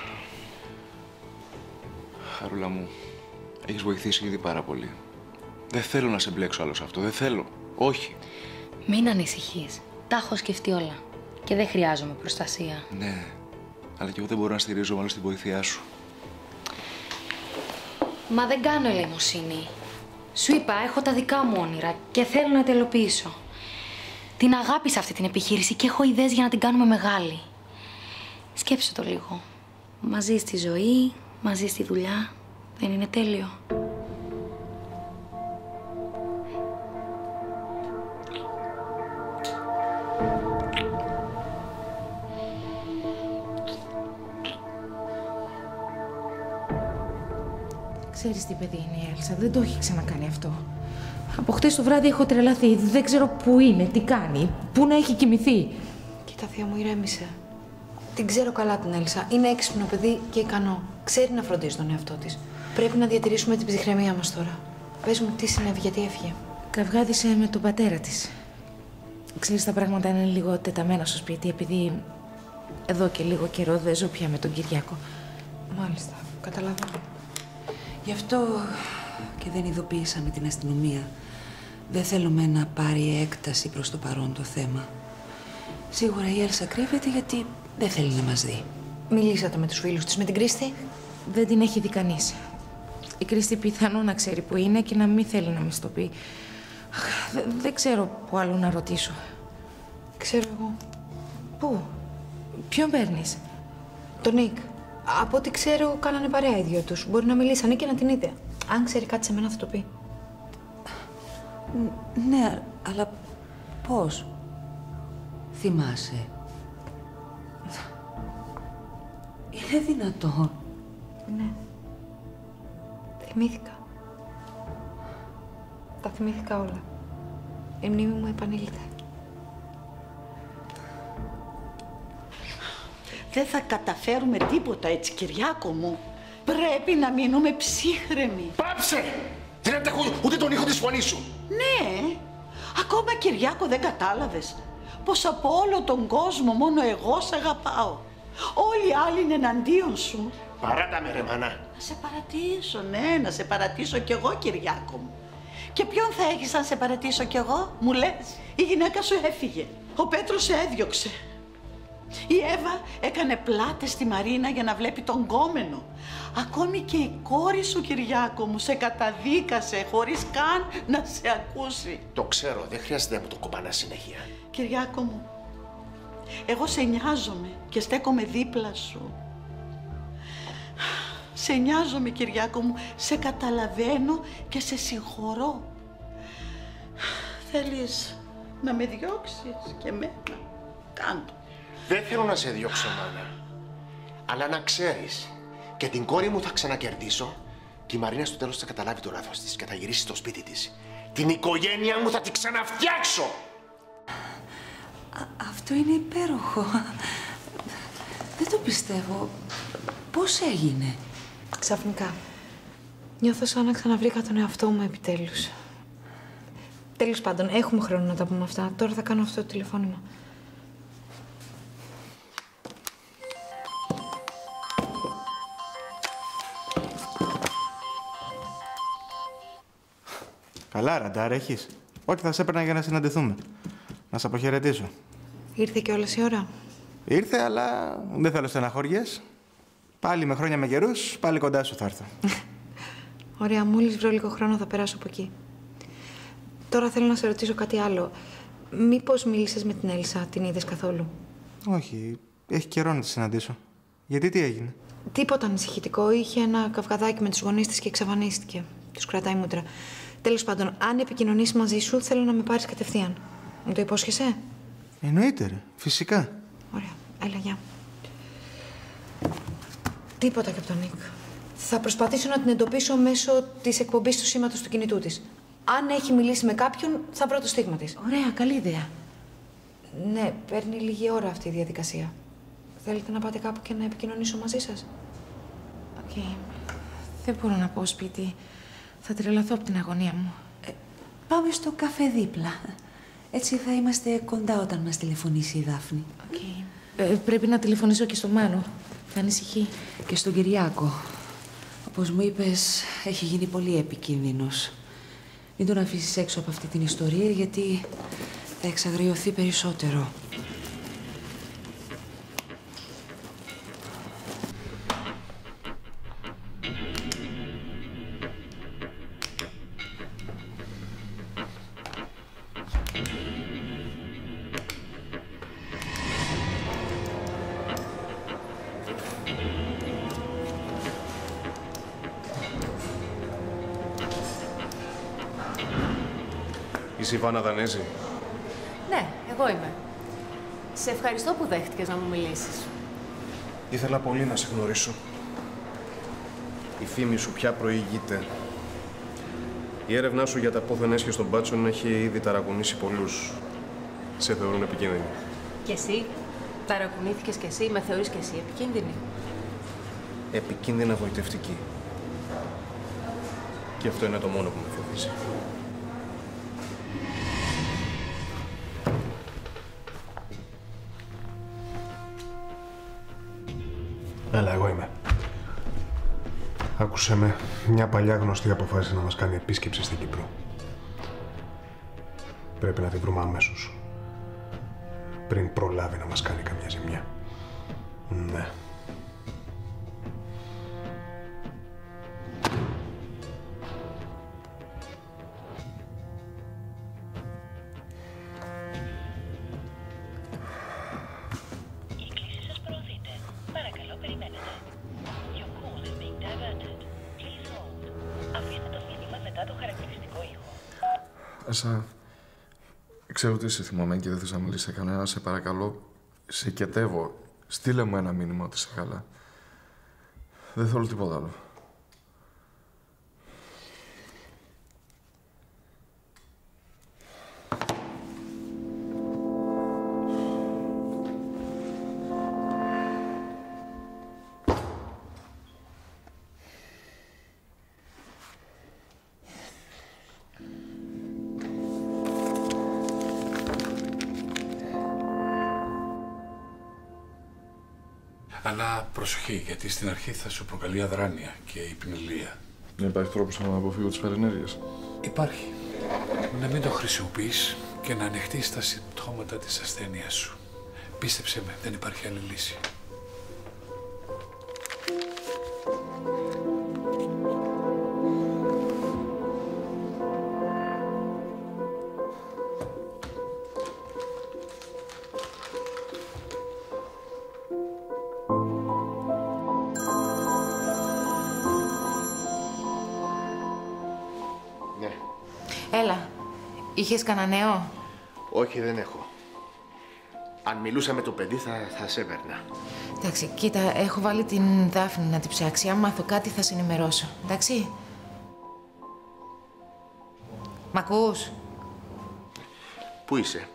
Χαρούλα μου, έχεις βοηθήσει ήδη πάρα πολύ. Δεν θέλω να σε μπλέξω άλλο σε αυτό. Δεν θέλω. Όχι. Μην ανησυχείς. Τα έχω σκεφτεί όλα. Και δεν χρειάζομαι προστασία. Ναι, αλλά κι εγώ δεν μπορώ να στηρίζω άλλο στη βοήθειά σου. Μα δεν κάνω ελεημοσύνη. Σου είπα, έχω τα δικά μου όνειρα και θέλω να τα υλοποιήσω. Την αγάπησα αυτή την επιχείρηση και έχω ιδέες για να την κάνουμε μεγάλη. Σκέψου το λίγο. Μαζί στη ζωή, μαζί στη δουλειά. Δεν είναι τέλειο? Ξέρεις τι παιδί είναι η Έλσα, δεν το έχει ξανακάνει αυτό. Από χτες το βράδυ έχω τρελαθεί, δεν ξέρω πού είναι, τι κάνει, πού να έχει κοιμηθεί. Μάλιστα, θεία μου, ηρέμησε. Την ξέρω καλά την Έλσα. Είναι έξυπνο παιδί και ικανό. Ξέρει να φροντίζει τον εαυτό της. Πρέπει να διατηρήσουμε την ψυχραιμία μας τώρα. Πες μου τι συνέβη, γιατί έφυγε. Καυγάδισε με τον πατέρα της. Ξέρεις, τα πράγματα είναι λίγο τεταμένα στο σπίτι, επειδή εδώ και λίγο καιρό δεν ζω πια με τον Κυριάκο. Μάλιστα, καταλαβαίνω. Γι' αυτό και δεν ειδοποίησαμε την αστυνομία. Δεν θέλουμε να πάρει έκταση προς το παρόν το θέμα. Σίγουρα η Έλσα κρύβεται γιατί δεν θέλει να μας δει. Μιλήσατε με τους φίλους της, με την Κρίστη? Δεν την έχει δει κανείς. Η Κρίστη πιθανόν να ξέρει που είναι και να μην θέλει να μας το πει. Δεν ξέρω που άλλο να ρωτήσω. Ξέρω εγώ. Πού? Ποιον παίρνεις? Τον Νίκ. Από ό,τι ξέρω, κάνανε παρέα οι δυο τους. Μπορεί να μιλήσανε και να την είδε. Αν ξέρει κάτι σε μένα θα το πει. Ναι, αλλά πώς? Θυμάσαι? Είναι δυνατόν? Ναι. Θυμήθηκα. Τα θυμήθηκα όλα. Η μνήμη μου επανήλθε. Δεν θα καταφέρουμε τίποτα έτσι, Κυριάκο μου. Πρέπει να μείνουμε ψύχρεμοι. Πάψε! Δεν αντέχω ούτε τον ήχο της φωνής σου. Ναι. Ακόμα, Κυριάκο, δεν κατάλαβες πως από όλο τον κόσμο μόνο εγώ σε αγαπάω. Όλοι οι άλλοι είναι εναντίον σου. Παράτα με, ρε μάνα. Να σε παρατήσω, ναι, να σε παρατήσω κι εγώ, Κυριάκο μου. Και ποιον θα έχεις αν σε παρατήσω κι εγώ, μου λες? Η γυναίκα σου έφυγε. Ο Πέτρος σε έδιωξε. Η Εύα έκανε πλάτες στη Μαρίνα για να βλέπει τον γκόμενο. Ακόμη και η κόρη σου, Κυριάκο μου, σε καταδίκασε χωρίς καν να σε ακούσει. Το ξέρω, δεν χρειάζεται να μου το κομπανά συνέχεια. Κυριάκο μου, εγώ σε νοιάζομαι και στέκομαι δίπλα σου. Σε νοιάζομαι, Κυριάκο μου, σε καταλαβαίνω και σε συγχωρώ. Θέλεις να με διώξεις και εμένα? Κάντο. Δεν θέλω να σε διώξω, μάνα. Αλλά να ξέρεις, και την κόρη μου θα ξανακερδίσω και η Μαρίνα στο τέλος θα καταλάβει το λάθος της και θα γυρίσει στο σπίτι της. Την οικογένεια μου θα την ξαναφτιάξω! Αυτό είναι υπέροχο. Δεν το πιστεύω. Πώς έγινε? Ξαφνικά. Νιώθω σαν να ξαναβρήκα τον εαυτό μου επιτέλους. Τέλος πάντων, έχουμε χρόνο να τα πούμε αυτά. Τώρα θα κάνω αυτό το τηλεφώνημα. Καλά, ραντάρ έχεις. Όχι, θα σε έπαιρνα για να συναντηθούμε. Να σε αποχαιρετήσω. Ήρθε και όλες η ώρα. Ήρθε, αλλά δεν θέλω στεναχώριες. Πάλι με χρόνια με καιρούς, πάλι κοντά σου θα έρθω. Ωραία, μόλις βρω λίγο χρόνο θα περάσω από εκεί. Τώρα θέλω να σε ρωτήσω κάτι άλλο. Μήπως μίλησες με την Έλσα, την είδες καθόλου? Όχι, έχει καιρό να τη συναντήσω. Γιατί τι έγινε? Τίποτα ανησυχητικό. Είχε ένα καυγαδάκι με τους γονείς της και εξαφανίστηκε. Τους κρατάει μούτρα. Τέλος πάντων, αν επικοινωνήσει μαζί σου, θέλω να με πάρεις κατευθείαν. Μου το υπόσχεσαι? Εννοείται, ρε. Φυσικά. Ωραία. Έλα, γεια. Τίποτα και από τον Νίκ. Θα προσπαθήσω να την εντοπίσω μέσω της εκπομπής του σήματος του κινητού της. Αν έχει μιλήσει με κάποιον, θα βρω το στίγμα της. Ωραία, καλή ιδέα. Ναι, παίρνει λίγη ώρα αυτή η διαδικασία. Θέλετε να πάτε κάπου και να επικοινωνήσω μαζί σας? Οκ. Δεν μπορώ να πάω σπίτι. Θα τρελαθώ από την αγωνία μου. Πάμε στο καφέ δίπλα. Έτσι θα είμαστε κοντά όταν μας τηλεφωνήσει η Δάφνη. Okay. Πρέπει να τηλεφωνήσω και στον Μάνο. Θα ανησυχεί. Και στον Κυριάκο. Όπως μου είπες, έχει γίνει πολύ επικίνδυνος. Μην τον αφήσεις έξω από αυτή την ιστορία, γιατί θα εξαγριωθεί περισσότερο. Είσαι η Βάνα Δανέζη? Ναι, εγώ είμαι. Σε ευχαριστώ που δέχτηκες να μου μιλήσεις. Ήθελα πολύ να σε γνωρίσω. Η φήμη σου πια προηγείται. Η έρευνά σου για τα πόθεν έσχες των μπάτσων έχει ήδη ταρακουνήσει πολλούς. Σε θεωρούν επικίνδυνη. Και εσύ? Ταρακουνήθηκες κι εσύ, με θεωρείς κι εσύ επικίνδυνη? Επικίνδυνα βοητευτική. Και αυτό είναι το μόνο που με φοβίζει. Έλα, εγώ είμαι. Άκουσε με, μια παλιά γνωστή αποφάσισε να μας κάνει επίσκεψη στην Κύπρο. Πρέπει να τη βρούμε αμέσως. Πριν προλάβει να μας κάνει καμιά ζημιά. Ναι. Άσα, ξέρω ότι είσαι θυμωμένη και δεν θες να μιλήσεις σε κανένα. Σε παρακαλώ, σε κετεύω. Στείλε μου ένα μήνυμα ότι είσαι καλά. Δεν θέλω τίποτα άλλο. Αλλά προσοχή, γιατί στην αρχή θα σου προκαλεί αδράνεια και υπνηλία. Δεν υπάρχει τρόπος να αποφύγω τις παρενέργειες? Υπάρχει. Να μην το χρησιμοποιείς και να ανεχτείς τα συμπτώματα της ασθένειας σου. Πίστεψε με, δεν υπάρχει άλλη λύση. Έλα. Είχες κανένα νέο? Όχι, δεν έχω. Αν μιλούσα με το παιδί θα σε έπαιρνα. Εντάξει, κοίτα, έχω βάλει την Δάφνη να την ψάξει. Αν μάθω κάτι θα σε ενημερώσω. Εντάξει. Μ' ακούς? Πού είσαι?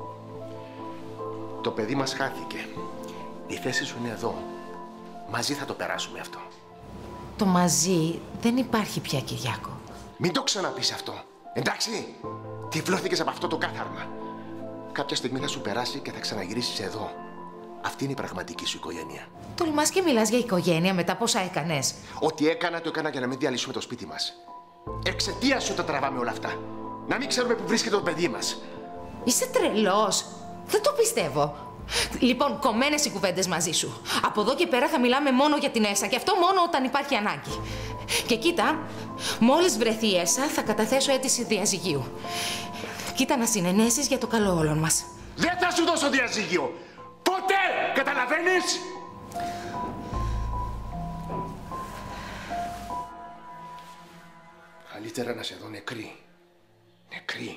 Το παιδί μας χάθηκε. Η θέση σου είναι εδώ. Μαζί θα το περάσουμε αυτό. Το μαζί δεν υπάρχει πια, Κυριάκο. Μην το ξαναπείς αυτό. Εντάξει, τυφλώθηκες από αυτό το κάθαρμα. Κάποια στιγμή θα σου περάσει και θα ξαναγυρίσεις εδώ. Αυτή είναι η πραγματική σου οικογένεια. Τολμάς και μιλάς για οικογένεια μετά πόσα έκανες? Ό,τι έκανα, το έκανα για να μην διαλύσουμε το σπίτι μας. Εξαιτίας σου τα τραβάμε όλα αυτά. Να μην ξέρουμε που βρίσκεται το παιδί μας. Είσαι τρελός. Δεν το πιστεύω. Λοιπόν, κομμένες οι κουβέντες μαζί σου. Από εδώ και πέρα θα μιλάμε μόνο για την Έσα και αυτό μόνο όταν υπάρχει ανάγκη. Και κοίτα, μόλις βρεθεί η Έσα θα καταθέσω αίτηση διαζυγίου. Κοίτα να συνενέσεις για το καλό όλων μας. Δεν θα σου δώσω διαζύγιο! Ποτέ! Καταλαβαίνεις? Καλύτερα να σε δω νεκρή. Νεκρή.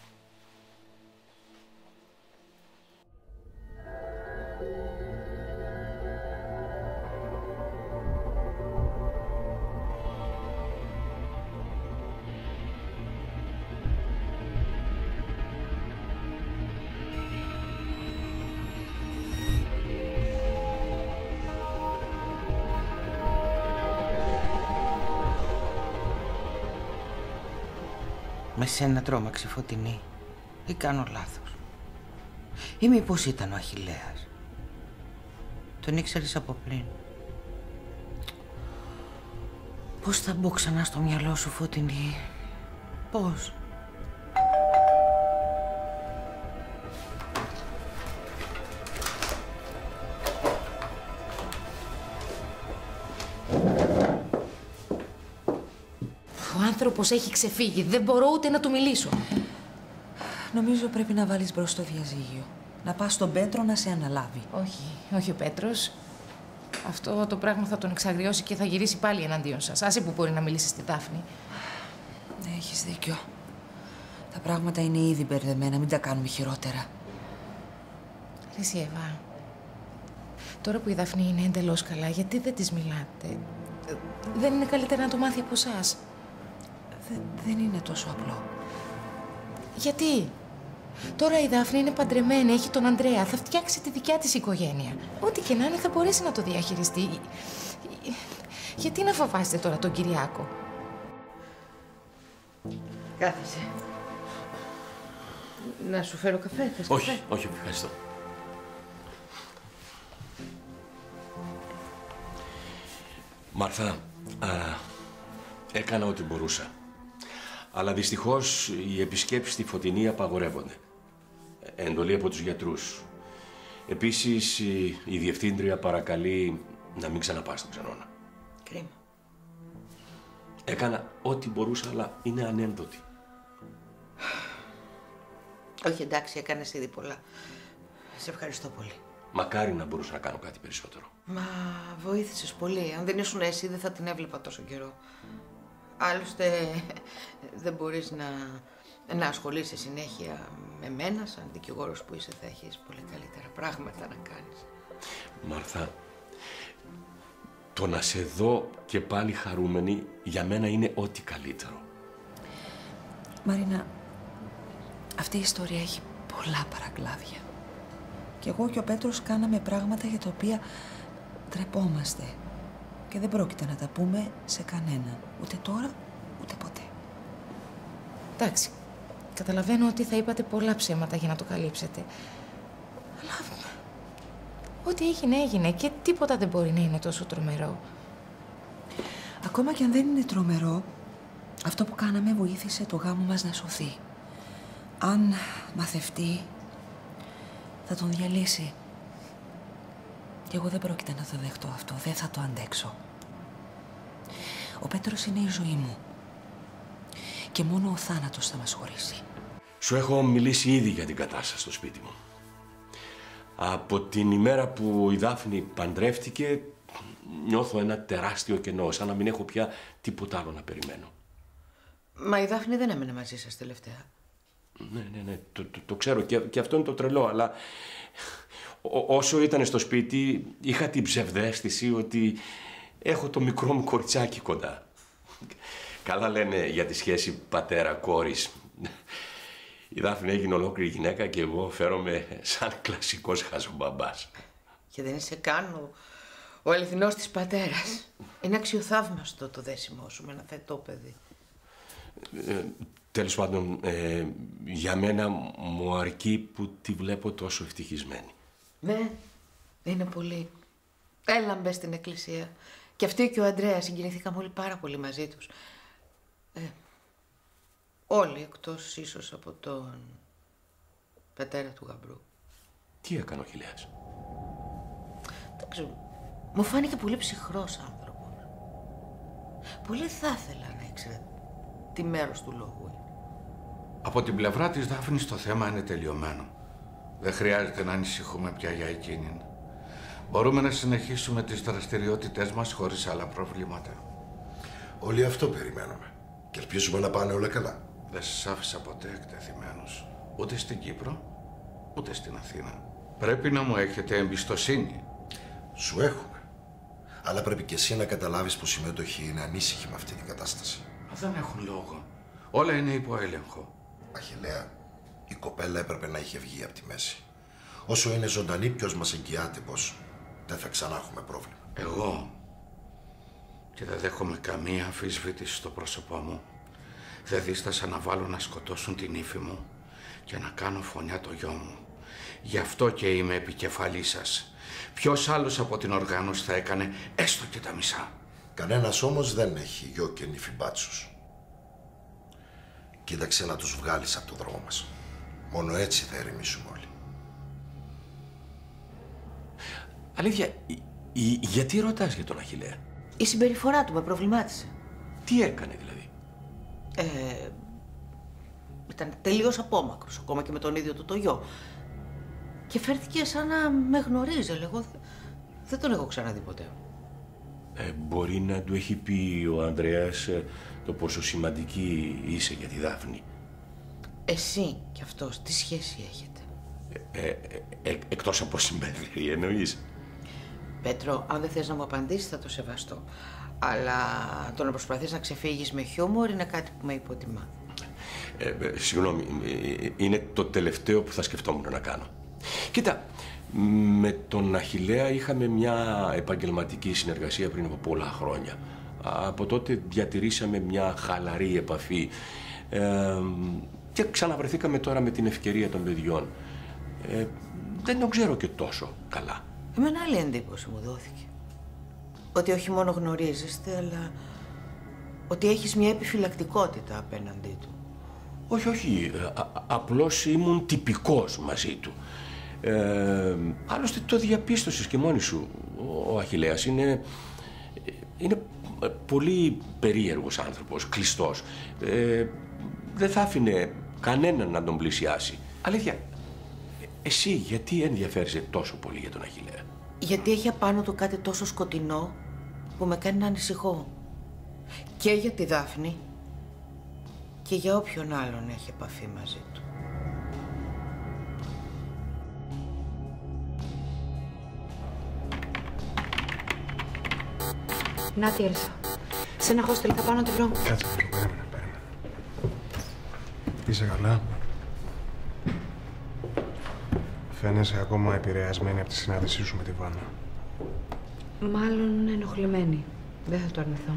Με σένα τρόμαξε Φωτεινή ή κάνω λάθος? Ή μήπως ήταν ο Αχιλλέας? Τον ήξερες από πριν? Πώς θα μπω ξανά στο μυαλό σου Φωτεινή? Πώς? Ο άνθρωπος έχει ξεφύγει. Δεν μπορώ ούτε να του μιλήσω. Νομίζω πρέπει να βάλεις μπρος το διαζύγιο. Να πας στον Πέτρο να σε αναλάβει. Όχι ο Πέτρος. Αυτό το πράγμα θα τον εξαγριώσει και θα γυρίσει πάλι εναντίον σας. Άσε που μπορεί να μιλήσει στη Δάφνη. Έχεις δίκιο. Τα πράγματα είναι ήδη μπερδεμένα. Μην τα κάνουμε χειρότερα. Εσύ, Εύα. Τώρα που η Δάφνη είναι εντελώς καλά, γιατί δεν της μιλάτε? Δεν είναι καλύτερα να το μάθει από εσάς? Δεν είναι τόσο απλό. Γιατί? Τώρα η Δάφνη είναι παντρεμένη, έχει τον Ανδρέα, θα φτιάξει τη δικιά της οικογένεια. Ό,τι και να είναι θα μπορέσει να το διαχειριστεί. Γιατί να φοβάστε τώρα τον Κυριάκο? Κάθεσαι. Να σου φέρω καφέ, θες Όχι, καφέ? όχι, ευχαριστώ. Μάρθα, έκανα ό,τι μπορούσα. Αλλά δυστυχώς οι επισκέψεις στη Φωτεινή απαγορεύονται. Εντολή από τους γιατρούς. Επίσης, η διευθύντρια παρακαλεί να μην ξαναπάς στον Ξενώνα. Κρίμα. Έκανα ό,τι μπορούσα, αλλά είναι ανένδοτη. Όχι, εντάξει, έκανες ήδη πολλά. Σε ευχαριστώ πολύ. Μακάρι να μπορούσα να κάνω κάτι περισσότερο. Μα βοήθησες πολύ. Αν δεν ήσουν εσύ, δεν θα την έβλεπα τόσο καιρό. Άλλωστε, δεν μπορείς να ασχολείσαι συνέχεια με μένα. Σαν δικηγόρος που είσαι, θα έχεις πολύ καλύτερα πράγματα να κάνεις. Μάρθα, το να σε δω και πάλι χαρούμενη για μένα είναι ό,τι καλύτερο. Μαρίνα, αυτή η ιστορία έχει πολλά παρακλάδια. Και εγώ και ο Πέτρος κάναμε πράγματα για τα οποία ντρεπόμαστε. Και δεν πρόκειται να τα πούμε σε κανέναν. Ούτε τώρα, ούτε ποτέ. Εντάξει, καταλαβαίνω ότι θα είπατε πολλά ψέματα για να το καλύψετε. Αλλά ό,τι έγινε, έγινε και τίποτα δεν μπορεί να είναι τόσο τρομερό. Ακόμα και αν δεν είναι τρομερό, αυτό που κάναμε βοήθησε το γάμο μας να σωθεί. Αν μαθευτεί, θα τον διαλύσει. Και εγώ δεν πρόκειται να το δεχτώ αυτό, δεν θα το αντέξω. Ο Πέτρος είναι η ζωή μου. Και μόνο ο θάνατος θα μας χωρίσει. Σου έχω μιλήσει ήδη για την κατάσταση στο σπίτι μου. Από την ημέρα που η Δάφνη παντρεύτηκε, νιώθω ένα τεράστιο κενό, σαν να μην έχω πια τίποτα άλλο να περιμένω. Μα η Δάφνη δεν έμενε μαζί σας τελευταία. Ναι, το ξέρω και αυτό είναι το τρελό, αλλά όσο ήταν στο σπίτι είχα την ψευδαίσθηση ότι έχω το μικρό μου κοριτσάκι κοντά. Καλά λένε για τη σχέση πατέρα-κόρης. Η Δάφνη έγινε ολόκληρη γυναίκα και εγώ φέρομαι σαν κλασικός χαζομπαμπάς. Και δεν είσαι καν ο αληθινός της πατέρας. Είναι αξιοθαύμαστο το δέσιμό σου με ένα θετό παιδί. Τέλος πάντων, για μένα μου αρκεί που τη βλέπω τόσο ευτυχισμένη. Ναι, είναι πολύ. Έλα μπες στην εκκλησία. Και αυτή και ο Ανδρέας συγκινηθήκαμε όλοι πάρα πολύ μαζί τους. Όλοι εκτός ίσως από τον πατέρα του γαμπρού. Τι έκανε ο Χιλέας? Δεν ξέρω. Μου φάνηκε πολύ ψυχρός άνθρωπος. Πολύ θα ήθελα να ήξερα τι μέρος του λόγου είναι. Από την πλευρά της Δάφνης το θέμα είναι τελειωμένο. Δεν χρειάζεται να ανησυχούμε πια για εκείνην. Μπορούμε να συνεχίσουμε τις δραστηριότητές μας χωρίς άλλα προβλήματα. Όλοι αυτό περιμένουμε. Και ελπίζουμε να πάνε όλα καλά. Δεν σας άφησα ποτέ εκτεθειμένους. Ούτε στην Κύπρο, ούτε στην Αθήνα. Πρέπει να μου έχετε εμπιστοσύνη. Σου έχουμε. Αλλά πρέπει και εσύ να καταλάβεις πως η μέτοχη είναι ανήσυχη με αυτή την κατάσταση. Δεν έχουν λόγο. Όλα είναι υπό έλεγχο. Αχιλλέα, η κοπέλα έπρεπε να είχε βγει από τη μέση. Όσο είναι ζωντανή, ποιος μας εγγυάται πως δεν θα ξανά έχουμε πρόβλημα. Εγώ, και δεν δέχομαι καμία αμφισβήτηση στο πρόσωπό μου, δεν δίστασα να βάλω να σκοτώσουν την ύφη μου και να κάνω φωνιά το γιο μου. Γι' αυτό και είμαι επικεφαλής σας. Ποιος άλλος από την οργάνωση θα έκανε έστω και τα μισά? Κανένας όμως δεν έχει γιο και νύφη μπάτσους. Κοίταξε να τους βγάλεις από το δρόμο μας. Μόνο έτσι θα ερεμήσουμε όλοι. Αλήθεια, γιατί ρωτάς για τον Αχιλλέα? Η συμπεριφορά του με προβλημάτισε. Τι έκανε δηλαδή? Ήταν τελείως απόμακρος, ακόμα και με τον ίδιο του το γιο. Και φέρθηκε σαν να με γνωρίζει. Εγώ δεν τον έχω ξαναδεί ποτέ. Μπορεί να του έχει πει ο Ανδρέας το πόσο σημαντική είσαι για τη Δάφνη. Εσύ κι αυτός τι σχέση έχετε? Εκτός από συμπέθρη, εννοείς? Πέτρο, αν δεν θες να μου απαντήσεις θα το σεβαστώ. Αλλά το να προσπαθείς να ξεφύγεις με χιούμορ είναι κάτι που με υποτιμά. Συγγνώμη, είναι το τελευταίο που θα σκεφτόμουν να κάνω. Κοίτα, με τον Αχιλλέα είχαμε μια επαγγελματική συνεργασία πριν από πολλά χρόνια. Από τότε διατηρήσαμε μια χαλαρή επαφή και ξαναβρεθήκαμε τώρα με την ευκαιρία των παιδιών. Δεν τον ξέρω και τόσο καλά. Εμένα άλλη εντύπωση μου δόθηκε. Ότι όχι μόνο γνωρίζεστε, αλλά ότι έχεις μια επιφυλακτικότητα απέναντί του. Όχι, όχι. Απλώς ήμουν τυπικός μαζί του. Άλλωστε το διαπίστωσες και μόνη σου. Ο Αχιλλέας είναι πολύ περίεργος άνθρωπος, κλειστός. Δεν θα άφηνε κανέναν να τον πλησιάσει. Αλήθεια, εσύ γιατί ενδιαφέρεσαι τόσο πολύ για τον Αχιλλέα? Γιατί έχει απάνω του κάτι τόσο σκοτεινό που με κάνει να ανησυχώ. Και για τη Δάφνη και για όποιον άλλον έχει επαφή μαζί του. Να τη Έλσα. Σε ένα hostel θα πάω να τη βρω. Κάτσε λίγο, περίμενε. Είσαι καλά? Φαίνεσαι ακόμα επηρεασμένη από τη συνάντησή σου με τη Βάνα. Μάλλον ενοχλημένη. Δεν θα το αρνηθώ.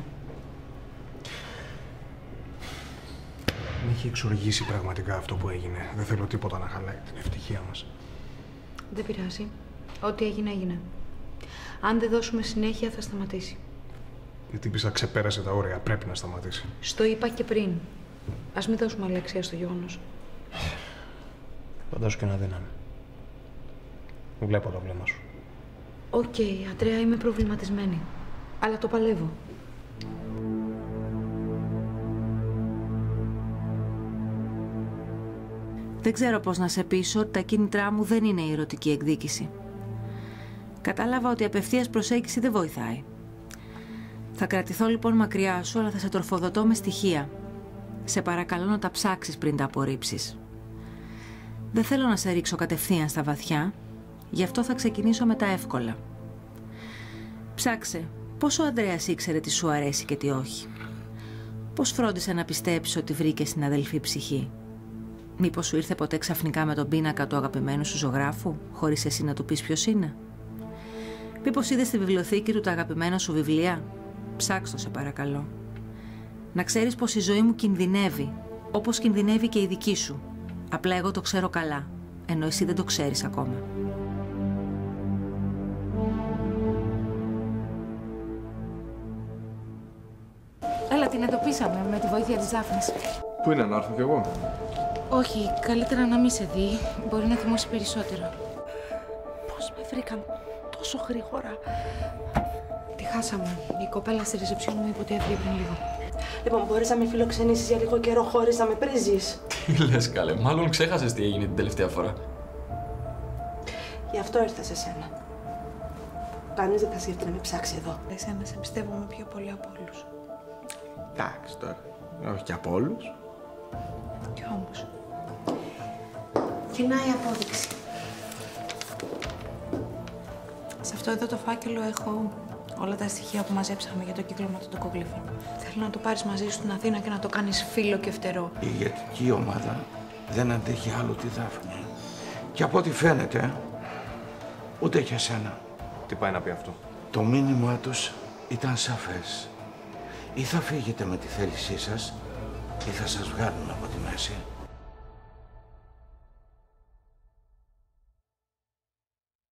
Με έχει εξοργήσει πραγματικά αυτό που έγινε. Δεν θέλω τίποτα να χαλάει την ευτυχία μας. Δεν πειράζει. Ό,τι έγινε, έγινε. Αν δεν δώσουμε συνέχεια, θα σταματήσει. Η τύπισσα ξεπέρασε τα όρια. Πρέπει να σταματήσει. Στο είπα και πριν. Ας μην δώσουμε άλλη αξία στο γεγονός. Φαντάσου και ένα δύναμη. Βλέπω το βλέμμα σου. Οκ, Αντρέα, είμαι προβληματισμένη. Αλλά το παλεύω. Δεν ξέρω πώς να σε πείσω ότι τα κίνητρά μου δεν είναι η ερωτική εκδίκηση. Κατάλαβα ότι η απευθείας προσέγγιση δεν βοηθάει. Θα κρατηθώ λοιπόν μακριά σου, αλλά θα σε τροφοδοτώ με στοιχεία. Σε παρακαλώ να τα ψάξεις πριν τα απορρίψεις. Δεν θέλω να σε ρίξω κατευθείαν στα βαθιά, γι' αυτό θα ξεκινήσω με τα εύκολα. Ψάξε πώς ο Ανδρέας ήξερε τι σου αρέσει και τι όχι. Πώς φρόντισε να πιστέψεις ότι βρήκε στην αδελφή ψυχή. Μήπως σου ήρθε ποτέ ξαφνικά με τον πίνακα του αγαπημένου σου ζωγράφου, χωρίς εσύ να του πεις ποιος είναι. Μήπως είδες στη βιβλιοθήκη του τα αγαπημένα σου βιβλία. Ψάξ' το σε παρακαλώ. Να ξέρεις πως η ζωή μου κινδυνεύει, όπως κινδυνεύει και η δική σου. Απλά εγώ το ξέρω καλά, ενώ εσύ δεν το ξέρεις ακόμα. Έλα, την εντοπίσαμε με τη βοήθεια της Δάφνης. Πού είναι, να έρθω κι εγώ? Όχι, καλύτερα να μην σε δει. Μπορεί να θυμώσει περισσότερο. Πώς με βρήκαν τόσο γρήγορα? Τη χάσαμε. Η κοπέλα στη ρεσεψιόν μου είπε ότι έφυγε πριν λίγο. Λοιπόν, μπορείς να με φιλοξενήσεις για λίγο καιρό χωρίς να με πρίζεις? Τι λες, καλέ, μάλλον ξέχασες τι έγινε την τελευταία φορά. Γι' αυτό ήρθα σε σένα. Κανείς δεν θα σκεφτεί να με ψάξει εδώ. Εσένα σε πιστεύουμε πιο πολύ από όλους. Εντάξει τώρα, όχι και από όλους. Κι όμως. Κοινάει απόδειξη. Σε αυτό εδώ το φάκελο έχω όλα τα στοιχεία που μαζέψαμε για το κύκλωμα των τοκογλύφων. Θέλω να το πάρεις μαζί σου στην Αθήνα και να το κάνεις φίλο και φτερό. Η ηγετική ομάδα δεν αντέχει άλλο τη Δάφνη. Και από ό,τι φαίνεται, ούτε και εσένα. Τι πάει να πει αυτό? Το μήνυμά τους ήταν σαφές. Ή θα φύγετε με τη θέλησή σας, ή θα σας βγάλουν από τη μέση.